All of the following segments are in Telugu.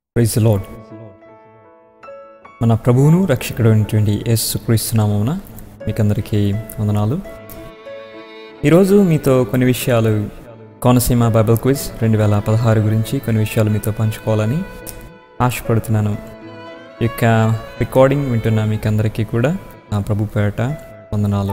Praise the lord. మన ప్రభువును రక్షకుడు అయినటువంటి యేసుక్రీస్తు నామమున మీకందరికీ వందనాలు. ఈరోజు మీతో కొన్ని విషయాలు కోనసీమ బైబిల్ క్విజ్ 2016 గురించి కొన్ని విషయాలు మీతో పంచుకోవాలని ఆశపడుతున్నాను. ఈ యొక్క రికార్డింగ్ వింటున్న మీకందరికీ కూడా నా ప్రభు పేరట వందనాలు.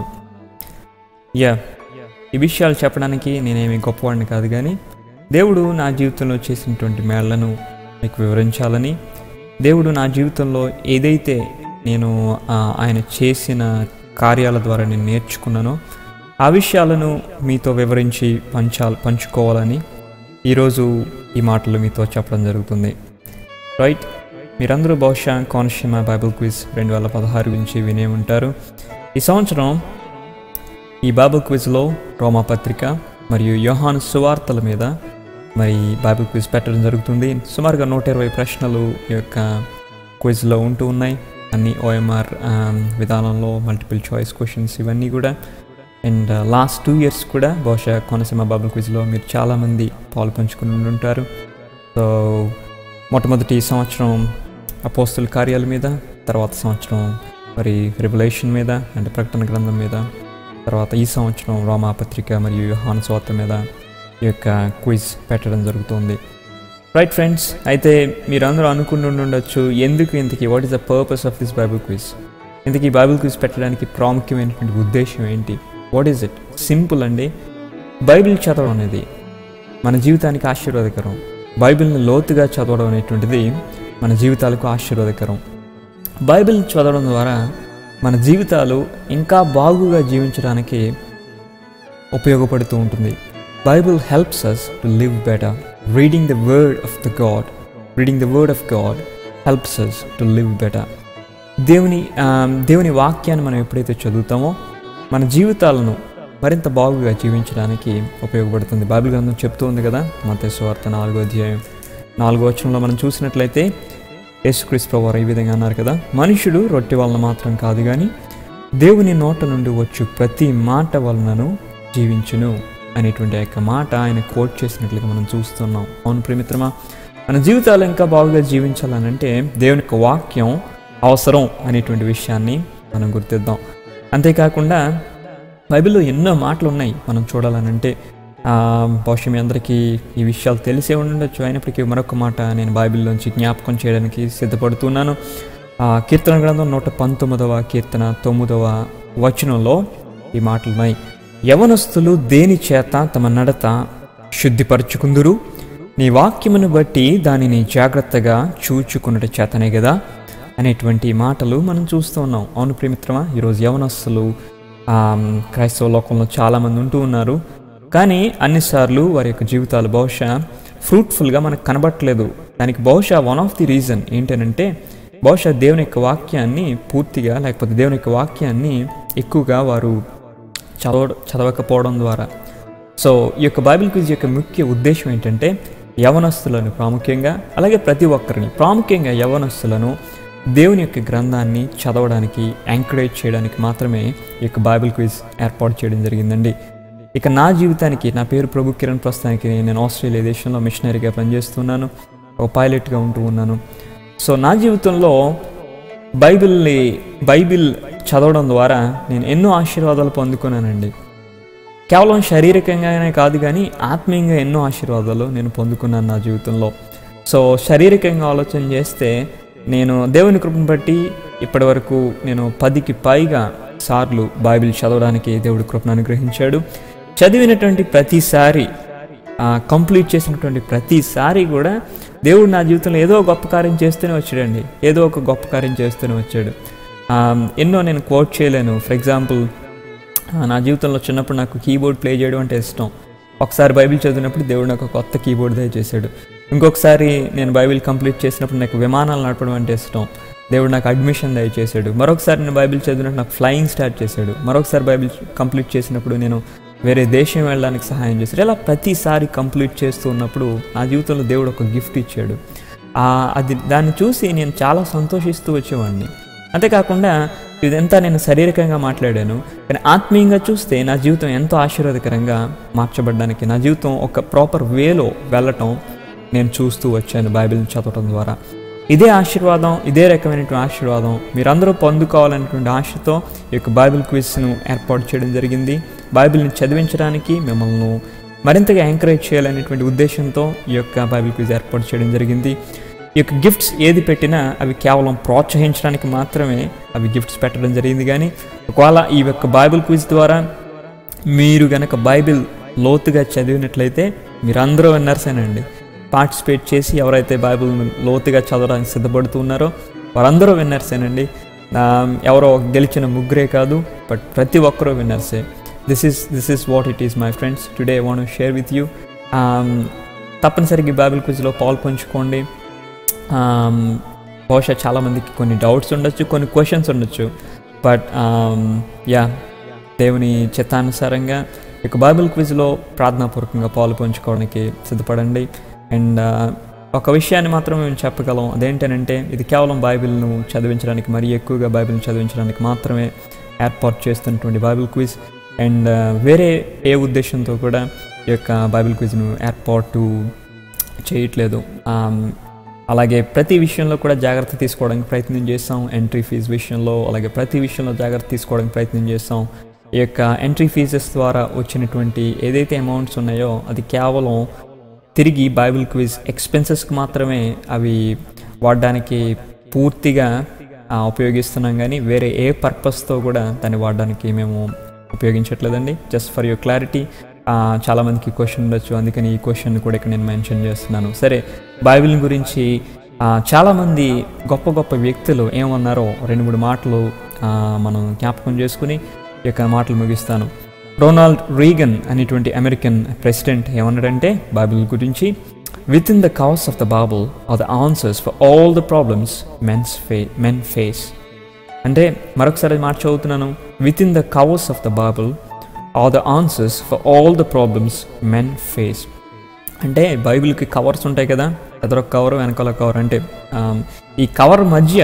ఈ విషయాలు చెప్పడానికి నేనేమి గొప్పవాడిని కాదు, కానీ దేవుడు నా జీవితంలో చేసినటువంటి మేళ్లను మీకు వివరించాలని, దేవుడు నా జీవితంలో ఏదైతే నేను ఆయన చేసిన కార్యాల ద్వారా నేను నేర్చుకున్నానో ఆ విషయాలను మీతో వివరించి పంచుకోవాలని ఈరోజు ఈ మాటలు మీతో చెప్పడం జరుగుతుంది. రైట్, మీరందరూ బహుశా కోనసీమ బైబిల్ క్విజ్ 2016 గురించి వినే ఉంటారు. ఈ సంవత్సరం ఈ బైబిల్ క్విజ్లో రోమాపత్రిక మరియు యోహాను సువార్తల మీద మరి బైబిల్ క్విజ్ పెట్టడం జరుగుతుంది. సుమారుగా 120 ప్రశ్నలు ఈ యొక్క క్విజ్లో ఉంటూ ఉన్నాయి. అన్ని OMR విధానంలో మల్టిపుల్ చాయిస్ క్వశ్చన్స్ ఇవన్నీ కూడా. అండ్ లాస్ట్ 2 years కూడా బహుశా కోనసీమ బైబిల్ క్విజ్లో మీరు చాలామంది పాలు పంచుకుని ఉంటారు. సో మొట్టమొదటి సంవత్సరం అపోస్తుల కార్యాల మీద, తర్వాత సంవత్సరం మరి రెవల్యూషన్ మీద అంటే ప్రకటన గ్రంథం మీద, తర్వాత ఈ సంవత్సరం రోమాపత్రిక మరియు యోహాను సువార్త మీద ఈ యొక్క క్విజ్ పెట్టడం జరుగుతుంది. రైట్ ఫ్రెండ్స్, అయితే మీరందరూ అనుకుంటుండొచ్చు, ఎందుకు ఇంతకీ what is the purpose of this Bible quiz, ఇంతకీ బైబిల్ క్విజ్ పెట్టడానికి ప్రాముఖ్యమైనటువంటి ఉద్దేశం ఏంటి, వాట్ ఈజ్ ఇట్? సింపుల్ అండి. బైబిల్ చదవడం అనేది మన జీవితానికి ఆశీర్వాదకరం. బైబిల్ని లోతుగా చదవడం అనేటువంటిది మన జీవితాలకు ఆశీర్వాదకరం. బైబిల్ చదవడం ద్వారా మన జీవితాలు ఇంకా బాగుగా జీవించడానికి ఉపయోగపడుతూ ఉంటుంది. Bible helps us to live better. Reading the word of God helps us to live better. దేవుని వాక్యాన్ని మనం ఎప్పుడైతే చదువుతామో మన జీవితాలను మరింత బాగుగా జీవించడానికి ఉపయోగపడుతుంది. బైబిల్ గ్రంథం చెప్తూ ఉంది కదా, మత్తయి సువార్త 4వ అధ్యాయం 4వ వచనంలో మనం చూసినట్లయితే యేసుక్రీస్తు ప్రభువారు ఈ విధంగా అన్నారు కదా, మనుషుడు రొట్టె వలన మాత్రం కాదు కానీ దేవుని నోట నుండి వచ్చు ప్రతి మాట వలనను జీవించును అనేటువంటి ఆ యొక్క మాట ఆయన కోట్ చేసినట్లుగా మనం చూస్తున్నాం. అవును ప్రియమిత్రమా, మన జీవితాలు ఇంకా బాగుగా జీవించాలనంటే దేవుని యొక్క వాక్యం అవసరం అనేటువంటి విషయాన్ని మనం గుర్తిద్దాం. అంతేకాకుండా బైబిల్లో ఎన్నో మాటలు ఉన్నాయి మనం చూడాలనంటే. బహుశా మీ అందరికీ ఈ విషయాలు తెలిసే ఉండొచ్చు, అయినప్పటికీ మరొక మాట నేను బైబిల్లోంచి జ్ఞాపకం చేయడానికి సిద్ధపడుతున్నాను. కీర్తన గ్రంథం 119వ కీర్తన 9వ వచనంలో ఈ మాటలు ఉన్నాయి. యవనస్తులు దేని చేత తమ నడత శుద్ధిపరచుకుందురు, నీ వాక్యమును బట్టి దానిని జాగ్రత్తగా చూచుకున్నట చేతనే కదా అనేటువంటి మాటలు మనం చూస్తూ ఉన్నాం. అవును ప్రియమిత్రమా, ఈరోజు యవనస్తులు క్రైస్తవ లోకంలో చాలామంది ఉంటూ ఉన్నారు, కానీ అన్నిసార్లు వారి యొక్క జీవితాలు బహుశా ఫ్రూట్ఫుల్గా మనకు కనబట్టలేదు. దానికి బహుశా వన్ ఆఫ్ ది రీజన్ ఏంటంటే బహుశా దేవుని యొక్క వాక్యాన్ని పూర్తిగా, లేకపోతే దేవుని యొక్క వాక్యాన్ని ఎక్కువగా వారు చదవకపోవడం ద్వారా. సో ఈ యొక్క బైబిల్ క్విజ్ యొక్క ముఖ్య ఉద్దేశం ఏంటంటే యవనస్తులను ప్రాముఖ్యంగా, అలాగే ప్రతి ఒక్కరిని ప్రాముఖ్యంగా యవనస్తులను దేవుని యొక్క గ్రంథాన్ని చదవడానికి ఎంకరేజ్ చేయడానికి మాత్రమే ఈ యొక్క బైబిల్ క్విజ్ ఏర్పాటు చేయడం జరిగిందండి. ఇక నా జీవితానికి, నా పేరు ప్రభు కిరణ్, ప్రస్తుతానికి నేను ఆస్ట్రేలియా దేశంలో మిషనరీగా పనిచేస్తున్నాను, ఒక పైలట్గా ఉంటూ ఉన్నాను. సో నా జీవితంలో బైబిల్ చదవడం ద్వారా నేను ఎన్నో ఆశీర్వాదాలు పొందుకున్నానండి. కేవలం శారీరకంగానే కాదు, కానీ ఆత్మీయంగా ఎన్నో ఆశీర్వాదాలు నేను పొందుకున్నాను నా జీవితంలో. సో శారీరకంగా ఆలోచన చేస్తే నేను దేవుని కృపను బట్టి ఇప్పటి వరకు నేను 10కి పైగా సార్లు బైబిల్ చదవడానికి దేవుడి కృపను అనుగ్రహించాడు. చదివినటువంటి ప్రతిసారి, కంప్లీట్ చేసినటువంటి ప్రతిసారి కూడా దేవుడు నా జీవితంలో ఏదో గొప్ప కార్యం చేస్తూనే వచ్చాడండి, ఏదో ఒక గొప్ప కార్యం చేస్తూనే వచ్చాడు. ఎన్నో నేను కోట్ చేయలేను. ఫర్ ఎగ్జాంపుల్, నా జీవితంలో చిన్నప్పుడు నాకు కీబోర్డ్ ప్లే చేయడం అంటే ఇష్టం. ఒకసారి బైబిల్ చదివినప్పుడు దేవుడు నాకు కొత్త కీబోర్డ్ దయచేశాడు. ఇంకొకసారి నేను బైబిల్ కంప్లీట్ చేసినప్పుడు నాకు విమానాలు నడపడం అంటే ఇష్టం, దేవుడు నాకు అడ్మిషన్ దయచేశాడు. మరొకసారి నేను బైబిల్ చదివినప్పుడు నాకు ఫ్లయింగ్ స్టార్ట్ చేశాడు. మరొకసారి బైబిల్ కంప్లీట్ చేసినప్పుడు నేను వేరే దేశం వెళ్ళడానికి సహాయం చేశాడు. ఇలా ప్రతిసారి కంప్లీట్ చేస్తూ ఉన్నప్పుడు నా జీవితంలో దేవుడు ఒక గిఫ్ట్ ఇచ్చాడు. దాన్ని చూసి నేను చాలా సంతోషిస్తూ వచ్చేవాడిని. అంతేకాకుండా ఇదంతా నేను శారీరకంగా మాట్లాడాను, కానీ ఆత్మీయంగా చూస్తే నా జీవితం ఎంతో ఆశీర్వాదకరంగా మార్చబడడానికి, నా జీవితం ఒక ప్రాపర్ వేలో వెళ్ళటం నేను చూస్తూ వచ్చాను బైబిల్ని చదవడం ద్వారా. ఇదే ఆశీర్వాదం, ఇదే రకమైనటువంటి ఆశీర్వాదం మీరందరూ పొందుకోవాలనేటువంటి ఆశతో ఈ యొక్క బైబిల్ క్విజ్ను ఏర్పాటు చేయడం జరిగింది. బైబిల్ని చదివించడానికి మిమ్మల్ని మరింతగా ఎంకరేజ్ చేయాలనేటువంటి ఉద్దేశంతో ఈ యొక్క బైబిల్ క్విజ్ ఏర్పాటు చేయడం జరిగింది. ఈ యొక్క గిఫ్ట్స్ ఏది పెట్టినా అవి కేవలం ప్రోత్సహించడానికి మాత్రమే అవి గిఫ్ట్స్ పెట్టడం జరిగింది. కానీ ఒకవేళ ఈ యొక్క బైబిల్ క్విజ్ ద్వారా మీరు గనక బైబిల్ లోతుగా చదివినట్లయితే మీరందరూ విన్నర్సేనండి. పార్టిసిపేట్ చేసి ఎవరైతే బైబిల్ లోతుగా చదవడానికి సిద్ధపడుతున్నారో వారందరూ విన్నర్సేనండి. ఎవరో గెలిచిన ముగ్గురే కాదు, బట్ ప్రతి ఒక్కరూ విన్నర్సే. This is what it is my friends. Today I want to share with you. తప్పనిసరిగా బైబిల్ క్విజ్లో పాలు పంచుకోండి. బహుశా చాలామందికి కొన్ని డౌట్స్ ఉండొచ్చు, కొన్ని క్వశ్చన్స్ ఉండొచ్చు, బట్ దేవుని చిత్తానుసారంగా ఇక బైబిల్ క్విజ్లో ప్రార్థనాపూర్వకంగా పాలు పంచుకోవడానికి సిద్ధపడండి. అండ్ ఒక విషయాన్ని మాత్రం మేము చెప్పగలం, అదేంటంటే ఇది కేవలం బైబిల్ను చదివించడానికి, మరీ ఎక్కువగా బైబిల్ని చదివించడానికి మాత్రమే ఏర్పాటు చేస్తున్నటువంటి బైబిల్ క్విజ్. అండ్ వేరే ఏ ఉద్దేశంతో కూడా ఈ యొక్క బైబిల్ క్విజ్ను ఏర్పాటు చేయట్లేదు. అలాగే ప్రతి విషయంలో కూడా జాగ్రత్త తీసుకోవడానికి ప్రయత్నం చేస్తాం. ఎంట్రీ ఫీజు విషయంలో, అలాగే ప్రతి విషయంలో జాగ్రత్త తీసుకోవడానికి ప్రయత్నం చేస్తాం. ఈ యొక్క ఎంట్రీ ఫీజెస్ ద్వారా వచ్చినటువంటి ఏదైతే అమౌంట్స్ ఉన్నాయో అది కేవలం తిరిగి బైబిల్ క్విజ్ ఎక్స్పెన్సెస్కి మాత్రమే అవి వాడడానికి పూర్తిగా ఉపయోగిస్తున్నాం. కానీ వేరే ఏ పర్పస్తో కూడా దాన్ని వాడడానికి మేము ఉపయోగించట్లేదండి. Just for your clarity. చాలామందికి క్వశ్చన్ ఉండొచ్చు, అందుకని ఈ క్వశ్చన్ కూడా ఇక్కడ నేను మెన్షన్ చేస్తున్నాను. సరే, బైబిల్ గురించి చాలామంది గొప్ప గొప్ప వ్యక్తులు ఏమన్నారో 2-3 మాటలు మనం జ్ఞాపకం చేసుకుని ఈ యొక్క మాటలు ముగిస్తాను. రొనాల్డ్ రీగన్ అనేటువంటి అమెరికన్ ప్రెసిడెంట్ ఏమన్నాడంటే బైబిల్ గురించి, within the covers of the Bible are the answers for all the problems men face. అంటే మరొకసారి మాట చదువుతున్నాను. Within the covers of the Bible are the answers for all the problems men face. అంటే బైబిల్కి కవర్స్ ఉంటాయి కదా, ఎదరొక కవర్ వెనకాల కవర్. అంటే ఈ కవర్ మధ్య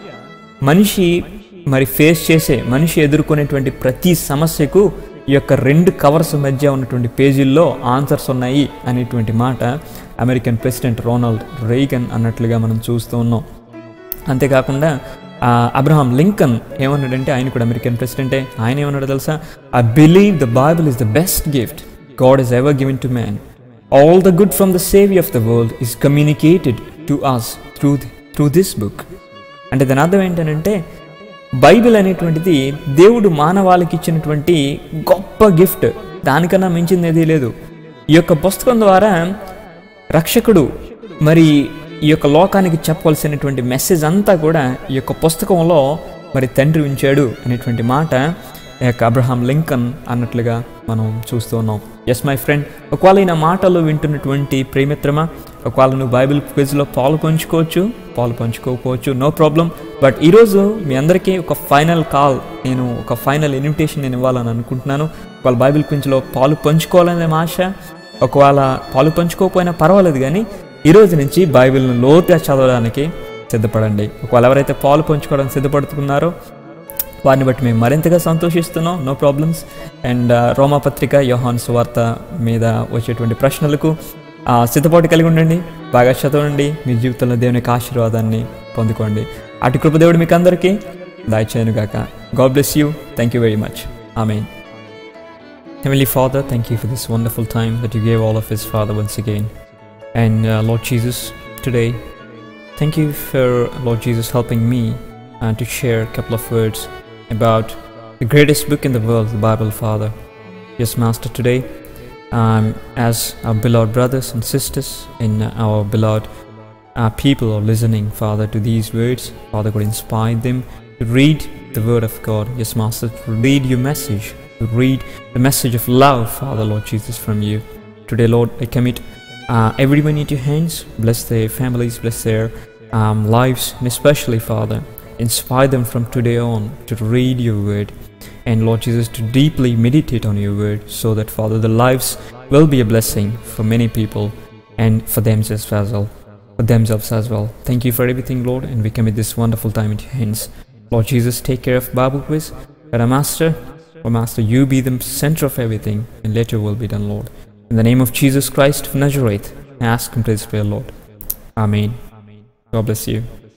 మనిషి ఎదుర్కొనేటువంటి ప్రతి సమస్యకు ఈ యొక్క 2 కవర్స్ మధ్య ఉన్నటువంటి పేజీల్లో ఆన్సర్స్ ఉన్నాయి అనేటువంటి మాట అమెరికన్ ప్రెసిడెంట్ రొనాల్డ్ రీగన్ అన్నట్లుగా మనం చూస్తూ ఉన్నాం. అంతేకాకుండా అబ్రహాం లింకన్ ఏమన్నాడంటే, ఆయన కూడా అమెరికన్ ప్రెసిడెంటే, ఆయన ఏమన్నాడు తెలుసా? I believe the Bible is the best gift God is ever given to man. All the good from the saviour of the world is communicated to us through this book. అంటే దాని అర్థం ఏంటంటే బైబిల్ అనేటువంటిది దేవుడు మానవాళికి ఇచ్చినటువంటి గొప్ప గిఫ్ట్, దానికన్నా మించింది ఏదీ లేదు. ఈ యొక్క పుస్తకం ద్వారా రక్షకుడు మరి ఈ యొక్క లోకానికి చెప్పవలసినటువంటి మెసేజ్ అంతా కూడా ఈ యొక్క పుస్తకంలో మరి తండ్రి ఉంచాడు అనేటువంటి మాట ఈ యొక్క అబ్రహాం లింకన్ అన్నట్లుగా మనం చూస్తూ ఉన్నాం. ఎస్ మై ఫ్రెండ్, ఒకవేళ ఈ నా మాటలు వింటున్నటువంటి ప్రియమిత్రమా, ఒకవేళ నువ్వు బైబిల్ క్విజ్లో పాలు పంచుకోకపోవచ్చు, నో ప్రాబ్లం. బట్ ఈరోజు మీ అందరికీ ఒక ఫైనల్ కాల్, నేను ఒక ఫైనల్ ఇన్విటేషన్ నేను ఇవ్వాలని అనుకుంటున్నాను. ఒకవేళ బైబిల్ క్విజ్లో పాలు పంచుకోవాలనే ఆశ, ఒకవేళ పాలు పంచుకోకపోయినా పర్వాలేదు, కానీ ఈరోజు నుంచి బైబిల్ను లోతుగా చదవడానికి సిద్ధపడండి. ఒకవేళ ఎవరైతే పాలు పంచుకోవడానికి సిద్ధపడుతున్నారో వారిని బట్టి మేము మరింతగా సంతోషిస్తున్నాం. No problems. అండ్ రోమాపత్రిక, యోహాను సువార్త మీద వచ్చేటువంటి ప్రశ్నలకు సిద్ధపాటు కలిగి ఉండండి, బాగా చదవండి, మీ జీవితంలో దేవుని యొక్క ఆశీర్వాదాన్ని పొందుకోండి. అటు కృపదేవుడు మీకు అందరికీ దయచేయునుగాక. God bless you. Thank you very much. ఆమేన్. Heavenly Father, thank you for this wonderful time that you gave all of us, Father, once again. And Lord Jesus, today, thank you for Lord Jesus helping me to share a couple of words about the greatest book in the world, the Bible, Father. Yes, Master, today, as our beloved brothers and sisters and our beloved people are listening, Father, to these words, Father, God, inspire them to read the Word of God. Yes, Master, to read your message, to read the message of love, Father, Lord Jesus, from you. Today, Lord, I commit everyone into your hands. Bless their families, bless their lives, and especially, Father, inspire them from today on to read your word, and Lord Jesus, to deeply meditate on your word, so that, Father, the lives will be a blessing for many people and for themselves as well. Thank you for everything, Lord, and we commit this wonderful time into your hands. Lord Jesus, take care of Bible quiz. But Master, you be the center of everything, and let your will be done, Lord. In the name of Jesus Christ of Nazareth, Ask and praise for your Lord. Amen. God bless you.